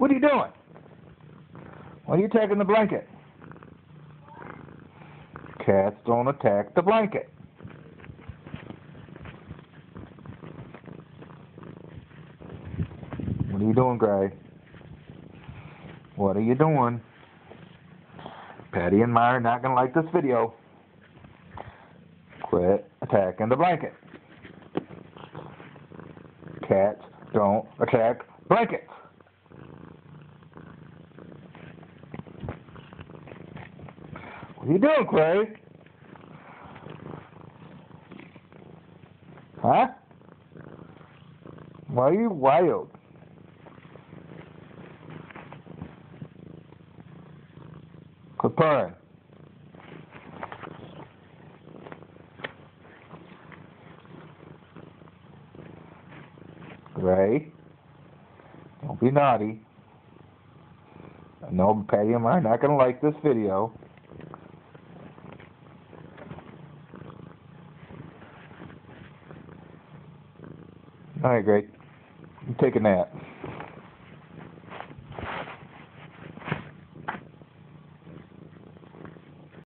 What are you doing? Why are you attacking the blanket? Cats don't attack the blanket. What are you doing, Gray? What are you doing? Patty and Maya are not going to like this video. Quit attacking the blanket. Cats don't attack blankets. What are you doing, Craig? Huh? Why are you wild? Quit purring. Gray, don't be naughty. I know Patty and I are not going to like this video. Alright, Gray. You take a nap.